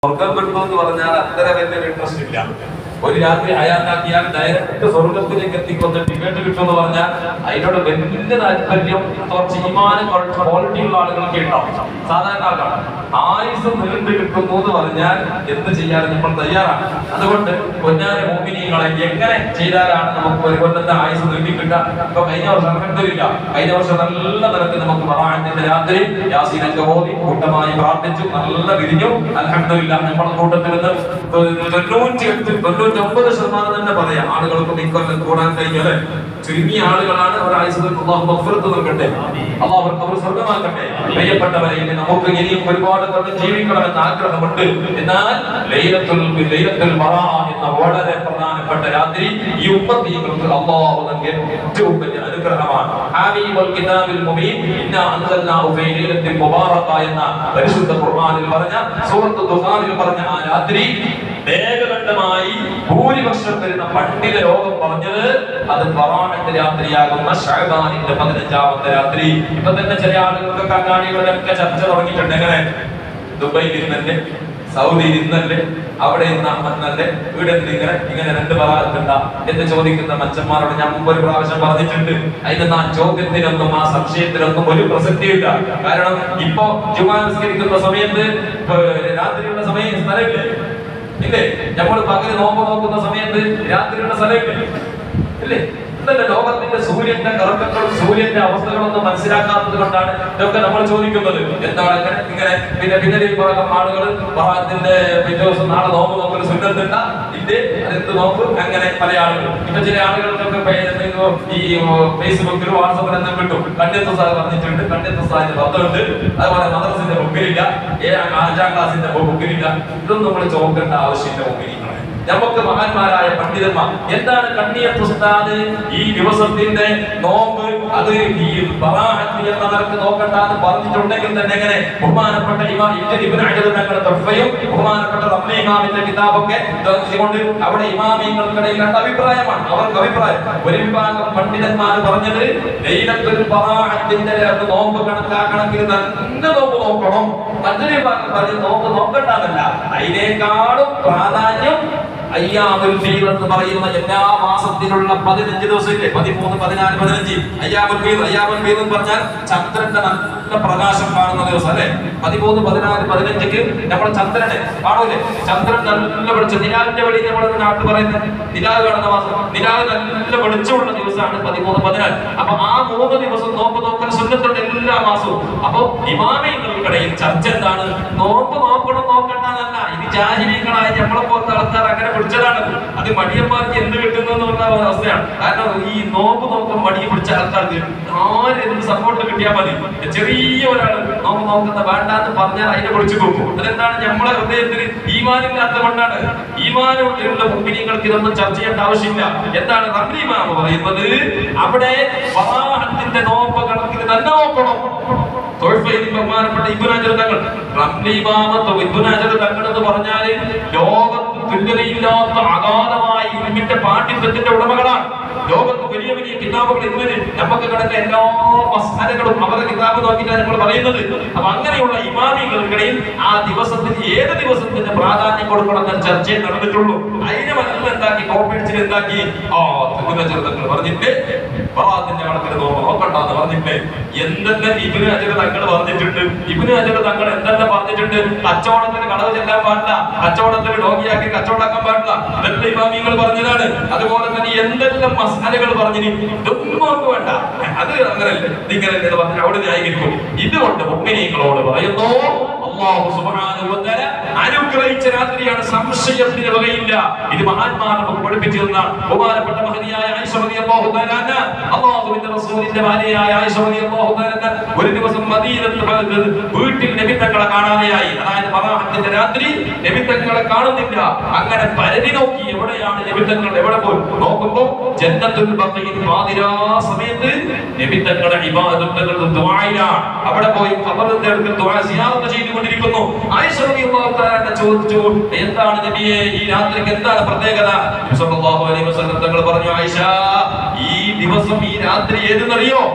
സ്വർഗം കിട്ടുമെന്ന് പറഞ്ഞാൽ അത്ര വലിയൊരു ഇൻട്രസ്റ്റ് ഇല്ല. ഒരു രാത്രി അയാളാക്കിയാൽ ഡയറക്റ്റ് സ്വർഗത്തിലേക്ക് എത്തിക്കുന്ന ടിക്കറ്റ് കിട്ടുമെന്ന് പറഞ്ഞാൽ അതിനോട് വലിയ താല്പര്യം കുറച്ച് ഈമാനും കുറച്ച് ക്വാളിറ്റി ഉള്ള ആളുകൾക്ക് ഉണ്ടാവും. സാധാരണ ആൾക്കാണ് ആയുസ് നീണ്ടു കിട്ടുന്നു എന്ന് പറഞ്ഞാൽ എന്ത് ചെയ്യാനും നമ്മൾ തയ്യാറാണ്. അതുകൊണ്ട് പൊന്നാര മോഹിനികളെ എങ്ങനെ ചെയ്താലാണ് നമുക്ക് ഒരു കൊല്ലത്തെ ആയുസ് നീട്ടി കിട്ടുക? ഇപ്പൊ കഴിഞ്ഞ വർഷം അൽഹംദുലില്ലാ, കഴിഞ്ഞ വർഷം നല്ല നിരക്ക് നമുക്ക് ബറാഅത്തിന്റെ രാത്രി യാസീനൊക്കെ ഓതി കൂട്ടമായി പ്രാർത്ഥിച്ചു, നല്ല വിരിഞ്ഞു. അൽഹംദുലില്ലാ, നമ്മുടെ കൂട്ടത്തിൽ നിന്ന് 99% തന്നെ പറയാം ആളുകൾക്ക് ഇക്കൊല്ലം കൂടാൻ കഴിഞ്ഞത് ചുരുങ്ങിയ ആളുകളാണ്. അവർ ആയുസ്സിൽ അല്ലാഹു മഗ്ഫിറത്ത് നൽകട്ടെ, അല്ലാഹു അവർക്ക് അവർ സ്വർഗ്ഗമാക്കട്ടെ. പ്രിയപ്പെട്ടവരെ, നമുക്ക് ഇനിയും ഒരുപാട് കൊല്ലം ജീവിക്കണമെന്ന് ആഗ്രഹമുണ്ട്. എന്നാൽ ലൈലത്തുൽ ബറാഅ എന്ന വളരെ പ്രധാനപ്പെട്ട രാത്രി ഈ ഉമ്മത്തികൾക്ക് അല്ലാഹു നൽകിയ ഏറ്റവും വലിയ അനുഗ്രഹമാണ്. ഹാബീബുൽ കിതാബിൽ മുബീൻ ഇന്നാ അൻസൽനാഹു ഫീ ലൈലത്തിൻ മുബാറക എന്ന പരിശുദ്ധ ഖുർആനിൽ പറഞ്ഞ സൂറത്ത് ദുഖാനിൽ പറഞ്ഞ ആ രാത്രി വേഗഘട്ടമായി ഭൂരിപക്ഷം വരുന്ന പണ്ഡിത ലോകം പറഞ്ഞത് അത് ബറാഅത്തിന്റെ രാത്രിയാകുന്ന ശഅബാനിന്റെ 15ാമത്തെ രാത്രി. ഇപ്പൊ തന്നെ ചില ആളുകൾക്ക് അങ്ങാടികളിലൊക്കെ ചർച്ച തുടങ്ങിയിട്ടുണ്ട്. എങ്ങനെ ദുബൈയിൽ ഇരുന്നല്ലേ, സൗദിയിൽ ഇന്നല്ലേ, അവിടെ ഇന്നല്ലേ, ഇവിടെ ഇങ്ങനെ രണ്ട് ബറാഅത്തുണ്ടാ എന്ന് ചോദിക്കുന്ന മച്ചന്മാരോട് ഞാൻ മുമ്പ് ഒരു പ്രാവശ്യം പറഞ്ഞിട്ടുണ്ട്. അതിന് ആ ചോദ്യത്തിനൊന്നും ആ സംശയത്തിനൊന്നും ഒരു പ്രസക്തിയില്ല. കാരണം ഇപ്പൊ ജുമാ നിസ്കരിക്കുന്ന സമയത്ത് രാത്രിയുള്ള സമയം സ്ഥലമില്ലേ ഇല്ലേ? നമ്മൾ പകല് നോമ്പ് നോക്കുന്ന സമയത്ത് രാത്രിയുള്ള സ്ഥലമില്ലേ ഇല്ലേ? ലോകത്തിന്റെ സൂര്യന്റെ കറക്കങ്ങളും സൂര്യന്റെ അവസ്ഥകളൊന്നും മനസ്സിലാക്കാത്തത് കൊണ്ടാണ് ഇതൊക്കെ നമ്മൾ ചോദിക്കുന്നത്. എന്താണ് ഇങ്ങനെ പിന്നെ ആളുകൾ ബറാഅത്തിന്റെ പിറ്റേ ദിവസം നാളെ നോമ്പ് നോക്കുന്ന സുന്നത്തുണ്ട ഇല്ലേ, അതെന്ത് നോമ്പ്, അങ്ങനെ പല ആളുകൾ. ഇപ്പൊ ചില ആളുകൾക്കൊക്കെ ഈ ഫേസ്ബുക്കിൽ വാട്സപ്പിൽ കിട്ടും. കണ്ണിയത്ത് സാർ പറഞ്ഞിട്ടുണ്ട്, കണ്ണിയത്ത് സാറിന്റെ ബന്ധമുണ്ട്, അതുപോലെ മദ്രസിന്റെ ബുക്കിലില്ല, 5ാം ക്ലാസിന്റെ ബുക്കിലില്ല. ഇതൊന്നും നമ്മൾ ചോദിക്കേണ്ട ആവശ്യമില്ല. മുഅ്മിനീങ്ങളെ, നമുക്ക് മഹാന്മാരായ പണ്ഡിതന്മാർ എന്താണ് കണ്ണിയത്ത് ഉസ്താദ് ഈ ദിവസത്തിന്റെ നോമ്പ് അത് ഈ ബറാഅത്ത് എന്ന നിലക്ക് നോക്കണ്ടെന്ന് പറഞ്ഞിട്ടുണ്ടെങ്കിൽ തന്നെ എങ്ങനെ ബഹുമാനപ്പെട്ട ഇമാം ഇബ്നു ഹജർ തങ്ങളുടെ തർഫയും ബഹുമാനപ്പെട്ട റബ്ബി ഇമാമിന്റെ കിതാബൊക്കെ കൊണ്ട് അവിടെ ഇമാമിയങ്ങൾക്കിടയിൽ രണ്ട് അഭിപ്രായമാണ്. അവർക്ക് അഭിപ്രായം, ഒരു വിഭാഗം പണ്ഡിതന്മാർ പറഞ്ഞത് ലൈലത്തുൽ ബറാഅത്തിന്റെ നോമ്പ് കണക്കാക്കണമെങ്കിൽ നല്ല നോമ്പ് നോക്കണം. മറ്റൊരു വിഭാഗം പറഞ്ഞ് നോമ്പ് നോക്കണ്ടെന്നല്ല, അതിനേക്കാളും പ്രാധാന്യം അയ്യാമുൽ ഫീൽ എന്ന് പറയുന്ന എല്ലാ മാസത്തിലുള്ള 15 ദിവസമില്ലേ, 13, 14, 15 അയ്യാമുൽ ഫീൽ എന്ന് പറഞ്ഞാൽ ചന്ദ്രന്റെ നല്ല പ്രകാശം കാണുന്ന ദിവസം അല്ലെ. 13, 14, 15 നമ്മൾ ചന്ദ്രനെ കാണൂലേ? ചന്ദ്രൻ നല്ല വെളിച്ചം, നിലാവിന്റെ വെളി നമ്മുടെ നാട്ടിൽ പറയുന്നത് നിലാവ് കാണുന്ന മാസം, നിലാവ് നല്ല വെളിച്ചമുള്ള ദിവസമാണ് 13, 14. അപ്പൊ ആ 3 ദിവസം നോമ്പ് നോക്കൽ സുന്നത്തുണ്ട് എല്ലാ മാസവും. അപ്പൊ ഇമാമിയങ്ങൾക്കിടയിൽ ചർച്ച എന്താണ്? നോമ്പ് നോക്കണ്ടെന്നല്ല, ഇത് ജാഹിലീങ്ങളായ നമ്മളെ പോലത്തെ ആൾക്കാർ അങ്ങനെ പിടിച്ചതാണ്. അത് മടിയന്മാർക്ക് എന്ത് കിട്ടുന്ന അവസ്ഥയാണ്. കാരണം ഈ നോമ്പ് നോക്കാൻ മടിയെ പിടിച്ച ആൾക്കാർക്ക് ആരെന്ത് സപ്പോർട്ട് കിട്ടിയാൽ മതി. ചെറിയ ഒരാൾ നോമ്പ് നോക്കുന്ന വേണ്ടാന്ന് പറഞ്ഞാൽ അതിനെ പിടിച്ചു നോക്കും. അതെന്താണ്? നമ്മളെ ഹൃദയത്തിൽ ഈമാനില്ലാത്ത കൊണ്ടാണ്. ഈമാനുള്ള മുഅ്മിനീങ്ങൾക്ക് ഇതൊന്നും ചർച്ച ചെയ്യേണ്ട ആവശ്യമില്ല. എന്താണ് റബ്ബി ഇമാം പറയുന്നത്? അവിടെ ബറാഅത്തിന്റെ നോമ്പ് കണക്കിൽ തന്നെ നോക്കണം. ബഹുമാനപ്പെട്ട ഇബ്നു ഹജർ തങ്ങൾ ഇബ്നു ഹജർ തങ്ങൾ എന്ന് പറഞ്ഞാൽ ലോകത്ത് തുല്യതയില്ലാത്ത അഗാധമായ ഇൽമിന്റെ പാണ്ഡിത്യത്തിന്റെ ഉടമകളാണ്. ലോകത്ത് വലിയ വലിയ കിതാബുകൾ ഇതുവരെ നമുക്ക് കിടന്ന എല്ലാ മസ്അലകളും അവരുടെ കിതാബ് നോക്കിയിട്ടാണ് നമ്മൾ പറയുന്നത്. അപ്പൊ അങ്ങനെയുള്ള ഇമാമികൾക്കിടയിൽ ആ ദിവസത്തിന് ഏത് ദിവസത്തിന്റെ പ്രാധാന്യം കൊടുക്കണമെന്ന ചർച്ചയെ നടന്നിട്ടുള്ളൂ. അതിനെ വല്ല എന്താക്കി കോപ്പേഴ്സിൽ എന്താക്കി തങ്ങൾ പറഞ്ഞിട്ട് ബറാഅത്തിന്റെ കണക്കിന് നോക്കണ്ടെന്ന് പറഞ്ഞിട്ട് എന്തെല്ലാം ഇബ്നു ഹജർ തങ്ങൾ പറഞ്ഞിട്ടുണ്ട്. ഇബ്നു ഹജർ തങ്ങൾ എന്തെല്ലാം പറഞ്ഞിട്ടുണ്ട്? കച്ചവടത്തിന് കളവ് ചെല്ലാൻ പാടില്ല, കച്ചവടത്തിന് രോഗിയാക്കി കച്ചവടമാക്കാൻ പാടില്ല, ഇതെല്ലാം ഇമാമികൾ പറഞ്ഞതാണ്. അതുപോലെ തന്നെ എന്തെല്ലാം മസാലകൾ പറഞ്ഞിന് ഇതൊന്നും നമുക്ക് വേണ്ട, അത് അങ്ങനല്ലേ നിങ്ങളല്ലേ എന്ന് പറഞ്ഞാൽ അവിടെ ന്യായീകരിക്കും. ഇതുകൊണ്ട് മുഅ്മിനീങ്ങളോട് പറയുന്നു, അല്ലാഹു സുബ്ഹാനഹു വ തആല അനുഗ്രഹിച്ച രാത്രിയാണ്, സംശയത്തിന് വകയില്ല. ഇത് മഹാന്മാർ നമുക്ക് പഠിപ്പിച്ചു തന്ന ബഹുമാനപ്പെട്ട മഹദിയായ ആയിഷ റളിയല്ലാഹു തആല അൻഹാ, അല്ലാഹുവിന്റെ റസൂലിന്റെ ഭാര്യയായ ആയിഷ റളിയല്ലാഹു തആല ഒരു ദിവസം മദീനത്തിൽ വീട്ടിൽ നബി തങ്ങളെ കാണാതെയായി. അതായത് ബറാഅത്തിന്റെ രാത്രി നബി തങ്ങളെ കാണുന്നില്ല. അങ്ങനെ പരതി നോക്കി എവിടെയാണ് നബി തങ്ങൾ, എവിടെ പോയി നോക്കുമ്പോൾ ജന്നത്തുൽ ബഖീൽ പാതിരാ സമയത്ത് നബി തങ്ങളുടെ ഇബാദത്തുകളുടെ ദുആയിലാണ്. അവിടെ പോയി ഖബറിന്റെ അടുത്ത് ദുആ സിയാറത്ത് ചെയ്തുകൊണ്ടിരിക്കുന്നു. ആയിഷ റളിയല്ലാഹു തആല ചോദിച്ചു, എന്താണ് നബിയെ ഈ രാത്രിക്ക് എന്താണ് പ്രത്യേകത? നബി സല്ലല്ലാഹു അലൈഹി വസല്ലം തങ്ങൾ പറഞ്ഞു, ആയിഷ ഈ ദിവസം ഈ രാത്രി ഏതെന്നറിയോ? ഈ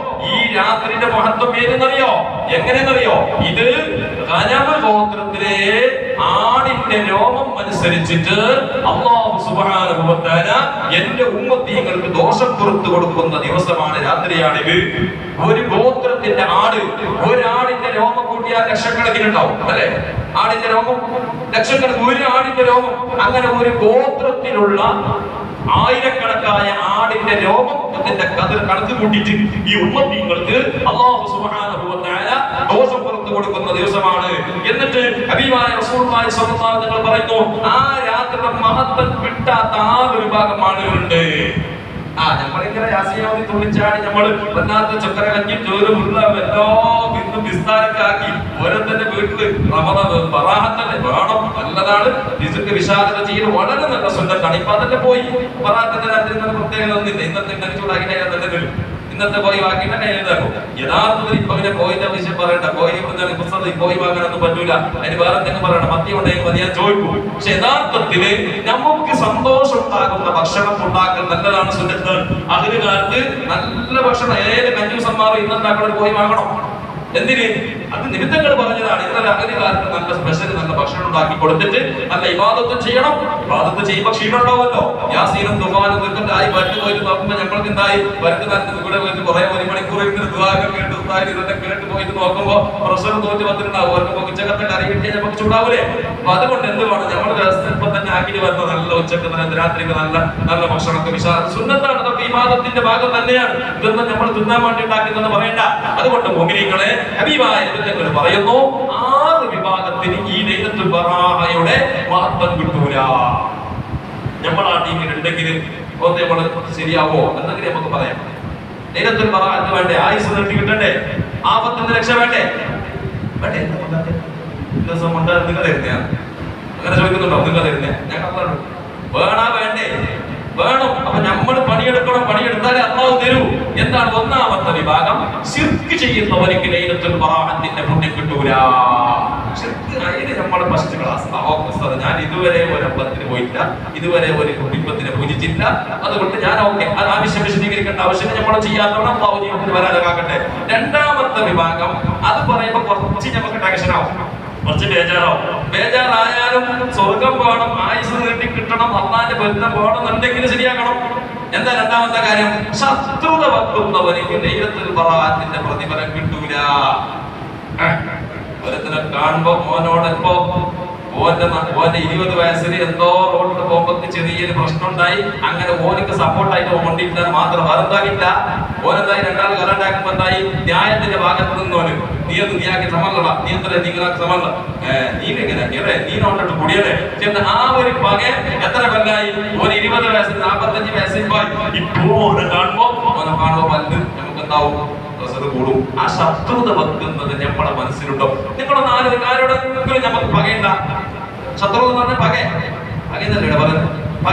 രാത്രിയുടെ മഹത്വം ഏതെന്നറിയോ? എങ്ങനെയെന്നറിയോ? ഇത് ഗനമ് ഗോത്രത്തിലെ ആടിന്റെ രോമം അനുസരിച്ചിട്ട് അല്ലാഹു സുബ്ഹാനഹു വ തആല എന്റെ ഉമ്മത്തീങ്ങൾക്ക് ദോഷം പുറത്തു കൊടുക്കുന്ന ദിവസമാണ്, രാത്രിയാണിത്. ഒരു ഗോത്രത്തിന്റെ ആട്, ഒരാടിന്റെ രോമം കൂട്ടിയാൽ ലക്ഷക്കണക്കിനുണ്ടാവും അല്ലെ? ആടിന്റെ രോമം ലക്ഷക്കണക്കിന്, ഒരു ആടിന്റെ രോമം. അങ്ങനെ ഒരു ഗോത്രത്തിലുള്ള ആയിരക്കണക്കായ ആടിന്റെ രോമത്തിന്റെ കണക്ക് കൂട്ടിയിട്ട് ഈ ഉമ്മത്തീങ്ങൾക്ക് അല്ലാഹു സുബ്ഹാനഹു വ തആല ദോഷം പുറത്തു കൊടുക്കുന്ന ദിവസമാണ്. എന്നിട്ട് ഹബീബായ റസൂലുള്ളാഹി സ്വല്ലല്ലാഹു അലൈഹി വസല്ലം പറയുന്നു, ആ രാത്രിയുടെ മഹത്വം കിട്ടാത്ത ആ ഒരു വിഭാഗം ആളുകളുണ്ട്. നമ്മളിങ്ങനെ യാസീനോദി തുള്ളിച്ചാടി നമ്മൾ വല്ലാത്ത ചക്കര കഞ്ഞി ചോറുമുള്ള എല്ലോ ബിന്ദും വിസ്താരക്കാക്കി ഓരോരുത്തരുടെ വീട്ടില് പറാഹത്തന്നെ വേണം, നല്ലതാണ്. ഇതിക്ക് വിശാലത ചെയ്ത് വളരെ നല്ല സുന്ദരമാണ്. ഇപ്പൊ അതൊക്കെ പോയി പറാഹത്തിന്റെ രാത്രി പ്രത്യേകത ഒന്നില്ല. ഇന്നത്തെ ചൂടാക്കി തന്നെ തരും. ഇന്നത്തെ പോയി വാക്കിന്റെ കയ്യിലാക്കും. യഥാർത്ഥത്തിൽ ഇപ്പൊ പിന്നെ കോയിന്റെ വിഷയം പറയണ്ട. കോയി പുസ്തകത്തിൽ കോയി വാങ്ങാനൊന്നും പറ്റൂല. അതിന് വേറെ എന്തെങ്കിലും പറയണം. മത്തി ഉണ്ടെങ്കിൽ മതി, ഞാൻ ചോദിക്കും. പക്ഷെ യഥാർത്ഥത്തില് നമുക്ക് സന്തോഷം ഉണ്ടാകുന്ന ഭക്ഷണം ഉണ്ടാക്കൽ നല്ലതാണ്, സുന്നത്ത്. അതിന് കാലത്ത് നല്ല ഭക്ഷണം ഏത് കഞ്ഞൂസന്മാരും ഇന്നുണ്ടാക്കുന്ന കോയി വാങ്ങണം. എന്തിന്? അത് നിമിത്തങ്ങൾ പറഞ്ഞതാണ്. ഇന്നലെ അകലെ കാലത്ത് നല്ല സ്പെഷ്യൽ നല്ല ഭക്ഷണം ഉണ്ടാക്കി കൊടുത്തിട്ട് നല്ല ഇബാദത്ത് ചെയ്യണം. ഇബാദത്ത് ചെയ്യുമ്പോൾ ക്ഷീണം ഉണ്ടാവുമല്ലോ. യാസീനും ദുആനും നിൽക്കുന്ന ആയി വരക്ക് പോയിട്ട് നോക്കുമ്പോൾ ഞങ്ങൾക്ക് എന്തായി വരക്ക് തന്നെ ഇവിടെ പോയിട്ട് കുറെ ഒരു മണിക്കൂർ ഇരുന്ന് ദുആകൾ കേട്ട് ഇതൊക്കെ കേട്ട് പോയിട്ട് നോക്കുമ്പോൾ പ്രഷർ തോറ്റ് വന്നിട്ടുണ്ടാവും. അവർക്ക് ഉച്ചക്കത്തെ കറി കിട്ടിയാൽ നമുക്ക് ചൂടാവൂലേ? അപ്പൊ അതുകൊണ്ട് എന്ത് വേണം, നമ്മൾ ഇപ്പൊ തന്നെ ആക്കി വരുന്ന നല്ല ഉച്ചക്ക് രാത്രിക്ക് നല്ല നല്ല ഭക്ഷണമൊക്കെ വിശാല സുന്നത്താണ്. അതൊക്കെ ഇബാദത്തിന്റെ ഭാഗം തന്നെയാണ്. ഇതൊന്നും നമ്മൾ തിന്നാൻ വേണ്ടി ഉണ്ടാക്കുന്നതെന്ന് പറയണ്ട. അതുകൊണ്ട് മുഅ്മിനീങ്ങളെ, ഹബീബായ നബിതങ്ങൾ പറയുന്നു, 6 വിഭാഗത്തിന് ഈ ലൈലത്തുൽ ബറാഅയുടെ മഹത്വം കിട്ടൂല. നമ്മൾ ആ ടീമിൽ ഉണ്ടെങ്കിൽ നമ്മൾ ശരിയാവോ എന്നെങ്കിലും നമുക്ക് പറയാം. ലൈലത്തുൽ ബറാഅത്ത് വേണ്ടേ? ആയുസ് നീട്ടി കിട്ടണ്ടേ? ആപത്തിന്റെ രക്ഷ വേണ്ടേ? വേണ്ടേ? ദിവസം കൊണ്ട് നിങ്ങൾ തരുന്നതാണ്. അങ്ങനെ ചോദിക്കുന്നുണ്ടോ? നിങ്ങൾ തരുന്നേ? ഞാൻ പറഞ്ഞു വേണാ വേണ്ടേ? വേണം. അപ്പൊ നമ്മൾ പണിയെടുക്കണം. പണിയെടുത്താലേ അല്ലാഹു തരൂ. എന്താണ്? ഒന്നാമത്തെ വിഭാഗം, ശിർക്ക് ചെയ്യുന്നവർക്ക് ലൈലത്തുൽ ബറാഅത്തിന്റെ പുണ്യം കിട്ടൂല. ശിർക്ക് അതിന് നമ്മുടെ ഫസ്റ്റ് ക്ലാസ്. ഞാൻ ഇതുവരെ ഒരു അമ്പലത്തിന് പോയിട്ടില്ല, ഇതുവരെ ഒരു കുടുംബത്തിനെ പൂജിച്ചില്ല. അതുകൊണ്ട് ഞാൻ ഓക്കെ, അത് ആവശ്യം വിശദീകരിക്കേണ്ട ആവശ്യം നമ്മൾ ചെയ്യാത്തവണ്ണം അല്ലാഹു ജീവിതത്തിൽ വരാനാകട്ടെ. രണ്ടാമത്തെ വിഭാഗം, അത് പറയുമ്പോൾ കുറച്ച് നമുക്ക് ടെൻഷനാവും, കുറച്ച് ബേജാറായാലും സ്വർഗം വേണം, ആയുസ് നീട്ടി കിട്ടണം, അള്ളാന്റെ ബന്ധം വേണമെന്നുണ്ടെങ്കിൽ ശരിയാക്കണം. എന്താ രണ്ടാമത്തെ കാര്യം? ശത്രുത വെക്കുന്നവർക്ക് ലൈലത്തുൽ ബറാഅത്തിന്റെ പ്രതിഫലം കിട്ടൂല. ഒരുത്തനെ കാണുമ്പോ മോനോടൊപ്പോ ഓന്റെ 20 വയസ്സിൽ എന്തോ റോഡിൽ പോകുമ്പോ ചെറിയൊരു പ്രശ്നം ഉണ്ടായി, അങ്ങനെ ഓനക്ക് സപ്പോർട്ടായിട്ട് ഓണ്ടിട്ടാൽ മാത്രം വേറെന്താകില്ല. ഓനെന്തായി രണ്ടാൾ കലാണ്ടാക്കുമ്പോ എന്തായി? ന്യായത്തിന്റെ ഭാഗത്ത് നിന്നോന് നീയാക്കി സമല്ല, നീ എന്താ നീങ്ങളാക്കി സമല്ല, നീനെങ്ങനെ നീനോണ്ടിട്ട് കുടിയല്ലേ ചെന്ന് ആ ഒരു പക എത്ര കൊല്ലായി? ഓന് 20 വയസ്സിൽ 45 വയസ്സിൽ പോയി. ഇപ്പോ ഓനെ കാണുമ്പോ പല്ല് നമുക്ക് എന്താവും? കൂടും. ആ ശത്രുത വെക്കുന്നത് നമ്മുടെ മനസ്സിലുണ്ടോ? നിങ്ങളൊന്ന് ആരോടെങ്കിലും നമുക്ക് പകയുണ്ട. ശത്രുത എന്ന് പറഞ്ഞാൽ പകയെന്നല്ലേ പറയുന്നത്?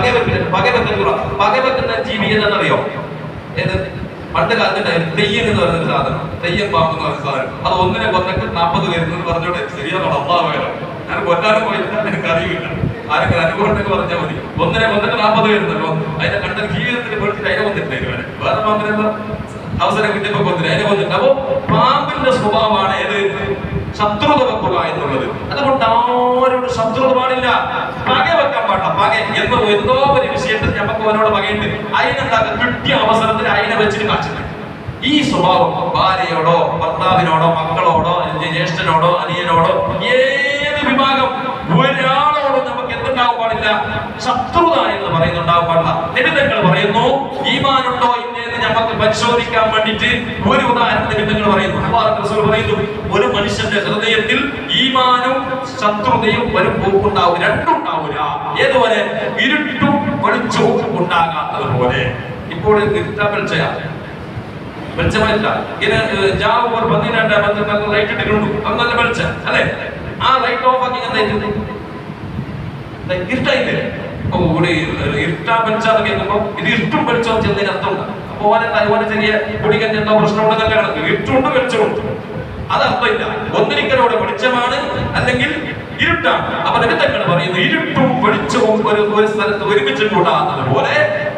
പക വെക്കുന്ന ജീവി ഏതെന്നറിയോ? ഏത്? പണ്ട് കാലത്തുണ്ടായിരുന്നു തെയ്യം എന്ന് പറയുന്ന സാധനം, തെയ്യം പാമ്പ് എന്ന് പറയുന്ന സാധനം. അത് ഒന്നിനെ കൊന്നിട്ട് 40 വരുന്നത് പറഞ്ഞോട്ടെ. ശരിയാണോ? അള്ളാഹുവേലോ, ഞാൻ കൊല്ലാനും പോയിട്ടില്ല, എനിക്ക് അറിയില്ല. ആരെങ്കിലും അനുഭവം ഉണ്ടെങ്കിൽ പറഞ്ഞാൽ മതി. ഒന്നിനെ കൊന്നിട്ട് 40 വരുന്നല്ലോ. അതിനെ കണ്ട ജീവിതത്തിൽ പേടിച്ചിട്ട് അതിനെ കൊന്നിട്ടില്ല. വേറെ പാമ്പിനെന്താ അവസരം കിട്ടിയപ്പോ കൊന്നില്ല, അതിനെ കൊന്നിട്ട്. അപ്പോ പാമ്പിന്റെ സ്വഭാവമാണ് ഏത്? ശത്രുത വെക്കുക എന്നുള്ളത്. അതുകൊണ്ട് ആരോട് ശത്രുത പാടില്ല, പക വെക്കാൻ പാടില്ല. പക എന്തോ ഒരു വിഷയത്തിൽ നമുക്ക് അവനോട് പകയുണ്ട്, അതിനെന്താക്കുക കിട്ടിയ അവസരത്തിൽ അതിനെ വെച്ചിട്ട് കാച്ചില്ല. ഈ സ്വഭാവം ഭാര്യയോടോ ഭർത്താവിനോടോ മക്കളോടോ ജ്യേഷ്ഠനോടോ അനിയനോടോ ഏത് വിഭാഗം ഒരാളോടും നമുക്ക് എന്തുണ്ടാവാൻ പാടില്ല? ശത്രുത എന്ന് പറയുന്നുണ്ടാവാൻ പാടില്ല. നിബിധങ്ങൾ പറയുന്നു, ഈമാനുണ്ടോ ഇല്ലെന്ന് നമുക്ക് പരിശോധിക്കാൻ വേണ്ടിയിട്ട് ഒരു ഉദാഹരണം നിബിധങ്ങൾ പറയുന്നു. ഒരു മനുഷ്യന്റെ ഹൃദയത്തിൽ ഈമാനും ശത്രുതയും ഒരു പോക്കുണ്ടാവും, രണ്ടുണ്ടാവില്ല. ഏതുപോലെ? ഇരുട്ടും വെളിച്ചവും ഉണ്ടാകാത്തത് പോലെ. ഇപ്പോൾ വെളിച്ചമില്ല, ഇങ്ങനെ ജാവ് ഒരു 12 ലൈറ്റ് ഇട്ടിട്ടുണ്ട്, അത് നല്ല വെളിച്ചം അല്ലെ? ആ ലൈറ്റ് ഓഫ് ആക്കി എന്തായിരുന്നു? ഇരുട്ടായില്ലേ? അപ്പൊ ഇവിടെ ഇരുട്ടാ വെളിച്ചാന്ന് കേൾക്കുമ്പോ ഇത് ഇരുട്ടും വെളിച്ചവും ചെന്നതിന് അർത്ഥമുണ്ട്. അപ്പൊ ഓനെ ചെറിയ കുടിക്കൻ എന്തോ പ്രശ്നമുണ്ടെന്നല്ല കണക്ക്. ഇരുട്ടുണ്ട് വെളിച്ചമുണ്ട്, അത് അർത്ഥമില്ല. ഒന്നിരിക്കലോടെ വെളിച്ചമാണ്, അല്ലെങ്കിൽ ഇരുട്ടാണ്. അപ്പൊ നിബിധങ്ങൾ പറയുന്നു, ഇരുട്ടും വെളിച്ചവും ഒരു സ്ഥലത്ത് ഒരുമിച്ച് കൂടാത്തത് പോലെ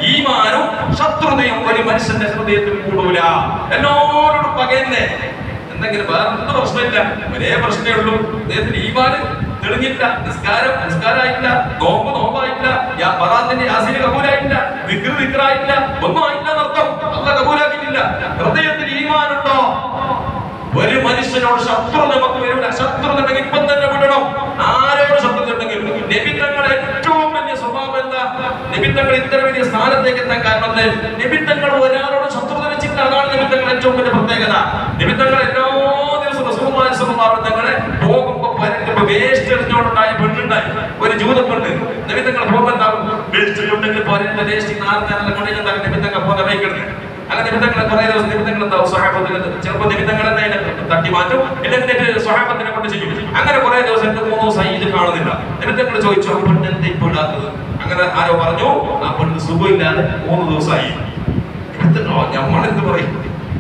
ഈമാനും ശത്രുതയും ഒരു മനുഷ്യന്റെ ഹൃദയത്തിൽ കൂടൂല. എന്നോടും പകയന്നെ. എന്തെങ്കിലും വേറെ ഒന്നും പ്രശ്നമില്ല, ഒരേ പ്രശ്നമേ ഉള്ളൂ. അദ്ദേഹത്തിന് ഈമാൻ തെളിഞ്ഞില്ല, നിസ്കാരമായിട്ടില്ല, നോമ്പായിട്ടില്ല, ബറാത്തിന്റെ യാസീന് കബൂലായിട്ടില്ല, വിക്റായിട്ടില്ല, ഒന്നും ആയില്ല എന്നർത്ഥം. അല്ലാഹ് കബൂലാക്കിയിട്ടില്ല. ഹൃദയത്തിൽ ഈമാനുണ്ടോ? ഒരു മനുഷ്യനോട് ശത്രു നമുക്ക് വരില്ല. ശത്രു ഉണ്ടെങ്കിൽ ഇപ്പം തന്നെ വിടണം. ആരോട് ശത്രു ഉണ്ടെങ്കിൽ നബിത്തങ്ങൾ ഏറ്റവും വലിയ സ്വഭാവം എന്താ? നബിത്തങ്ങൾ ഇത്ര വലിയ സ്ഥാനത്തേക്ക് എത്താൻ കാരണം നബിത്തങ്ങൾ ഒരാളോട് ശത്രുത വെച്ചിട്ട്. അതാണ് നബിത്തങ്ങൾ ഏറ്റവും വലിയ പ്രത്യേകത. നബിത്തങ്ങൾ എല്ലാ ദിവസവും റസൂലുള്ളാഹി സ്വല്ലല്ലാഹു അലൈഹി തങ്ങളെ പോകുമ്പോ വേസ്റ്റ് എറിഞ്ഞോണ്ടുണ്ടായ പെണ്ണുണ്ടായി, ഒരു ജൂതപ്പെണ്ണ്. നബിത്തങ്ങൾ പോകുമ്പോൾ എന്താകും? വേസ്റ്റ് പോരെ വേസ്റ്റ് നാളെ കൊണ്ടു നബിത്തങ്ങൾ പോലെ വൈകിടുന്നത്. അങ്ങനെ നിമിത്തങ്ങളെ കുറെ ദിവസം നിമിത്തങ്ങൾ എന്താവും? സ്വഹാബത്തിന് ചിലപ്പോൾ നിമിത്തങ്ങൾ തന്നെ തട്ടി മാറ്റും, എന്നിട്ട് സ്വഹാബത്തിനെ കൊണ്ട് ചെയ്യും. അങ്ങനെ കുറെ ദിവസം 3 ദിവസം ഇത് കാണുന്നില്ല. നിമിത്തങ്ങൾ ചോദിച്ചു, ആ പെണ്ണ് എന്താ ഇപ്പോൾ ഇടാത്തത്? അങ്ങനെ ആരോ പറഞ്ഞു, ആ പെണ്ണ് സുഖമില്ലാതെ 3 ദിവസമായി. ഞമ്മളെന്ത് പറയും?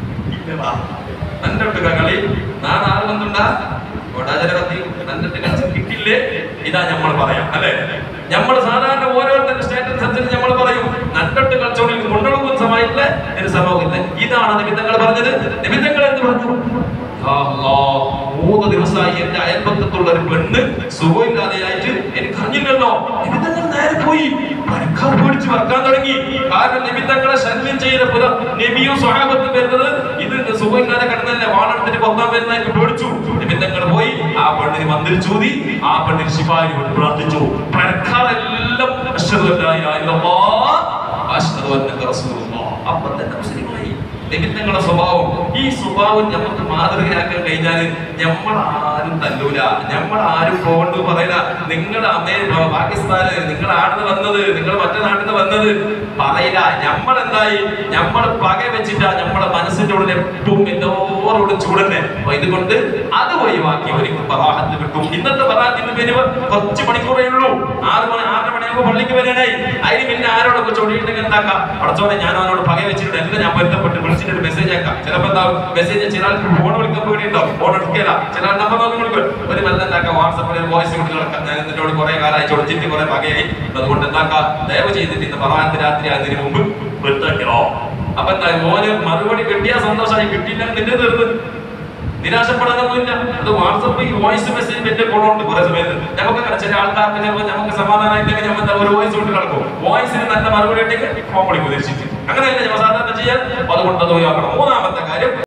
നന്റെ കളി നാളെ ആൾ വന്നുണ്ടാ കിട്ടില്ലേ? ഇതാ നമ്മൾ പറയാം അല്ലെ. നമ്മൾ സാധാരണ ഓരോരുത്തരുടെ സ്റ്റാറ്റസ് അനുസരിച്ച് നമ്മൾ പറയും നട്ടട്ട് കച്ചവടം കൊണ്ടുപോകുന്ന സമയത്ത് ഒരു സംഭവമില്ല. ഇതാണ് നിമിത്തങ്ങൾ പറഞ്ഞത്. നിമിത്തങ്ങൾ എന്ത് പറഞ്ഞു? 3 ദിവസമായി എന്റെ അയൽപക്കത്തുള്ള ഒരു പെണ്ണ് സുഖമില്ലാതെയായിട്ട് എനിക്ക് അറിഞ്ഞില്ലല്ലോ. നിമിത്തങ്ങൾ നേരെ പോയി പരക്കാൻ പേടിച്ച് വറക്കാൻ തുടങ്ങി. കാരണം നിമിത്തങ്ങളെ ശല്യം ചെയ്ത നബിയും സ്വഹാബത്തും വരുന്നത് ഇത് സുഖമില്ലാതെ കിടന്നല്ലേ, വാളെടുത്തിട്ട് കൊത്താൻ വരുന്നതായിട്ട് പേടിച്ചു. നിമിത്തങ്ങൾ പോയി ആ പെണ്ണിന് മന്ത്രിച്ചൂതി, ആ പെണ്ണിന് ശിഫായി പ്രാർത്ഥിച്ചു. പരക്കാരെല്ലാം അശ്ഹദു അല്ലാ ഇലാഹ ഇല്ലല്ലാഹ് അശ്ഹദു അന്നക റസൂലുള്ളാഹ്. അപ്പോൾ തന്നെ മുസ്ലിമായി. നിമിത്തങ്ങളുടെ സ്വഭാവം, ഈ സ്വഭാവം നമുക്ക് മാതൃകയാക്കാൻ കഴിഞ്ഞാൽ നമ്മളാരും തല്ലൂല, നമ്മളാരും പോകണ്ട് പറയില്ല. നിങ്ങളുടെ പാകിസ്ഥാന് നിങ്ങളുടെ ആടുന്ന് വന്നത്, നിങ്ങൾ മറ്റേ നാട്ടിൽ നിന്ന് വന്നത് പറയില്ല. നമ്മളെന്തായി? നമ്മൾ പക വെച്ചിട്ടാ നമ്മുടെ മനസ്സിന്റെ ഉള്ളിൽ എപ്പോഴും എല്ലാവരോടും ചൂടന്നെ. അപ്പൊ ഇതുകൊണ്ട് അത് ഒഴിവാക്കി ഒരിക്കലും പറാഹത്ത് കിട്ടും. ഇന്നത്തെ പറാഹത്തിന്റെ പേര് കുറച്ച് മണിക്കൂറേ ഉള്ളൂ. 6 മണിയാകുമ്പോൾ പള്ളിക്ക് വരാനായി. അതിന് പിന്നെ ആരോടൊക്കെ ചൊടിയിട്ടുണ്ടെങ്കിൽ എന്താക്കാം? അടച്ചോടെ ഞാൻ അവനോട് പക വെച്ചിട്ടുണ്ട്, എല്ലാം ഞാൻ ബന്ധപ്പെട്ട് വിളിച്ചിട്ട് മെസ്സേജ് ആക്കാം. ചിലപ്പോൾ എന്താ മെസ്സേജ്, ചില ഫോൺ വിളിക്കാൻ പേടിയുണ്ടാവും, ഫോൺ എടുക്കില്ല. ചില നമ്പർ നോക്കി വിളിക്കും. ഒരു മെല്ലെ എന്താക്കാം? വാട്സപ്പിൽ വോയിസ് വിട്ട് കിടക്കാം. ഞാൻ എന്നിട്ടോട് കുറെ കാലമായി ചൊടിച്ചിട്ട് കുറെ പകയായി. അതുകൊണ്ട് എന്താക്കാം? ദയവ് ചെയ്തിട്ട് ഇന്ന് പറാഹത്ത് രാത്രി അതിന് മുമ്പ് വൃത്താക്കണോ. അപ്പൊ എന്താ മോന് മറുപടി കിട്ടിയാ സന്തോഷമായി, കിട്ടിയില്ല നിന്റെ തീർന്ന് നിരാശപ്പെടാനൊന്നുമില്ല. അത് വാട്സപ്പ് ഈ വോയിസ് മെസ്സേജ് വലിയ ഗുണമുണ്ട്. കുറെ സമയത്ത് നമുക്ക് ചില ആൾക്കാർക്ക് ചിലപ്പോൾ നമുക്ക് സമാധാനമായിട്ടൊക്കെ നമ്മൾ ഒരു വോയിസ് കൊണ്ട് കിടക്കും. വോയിസിന് നല്ല മറുപടി ഉണ്ടെങ്കിൽ ഫോൺ വിളിക്കും തിരിച്ചിട്ട്. അങ്ങനെയല്ല നമ്മൾ സാധാരണ ചെയ്യാൻ. അതുകൊണ്ട് അത് ഒഴിവാക്കണം. 3-ാമത്തെ കാര്യം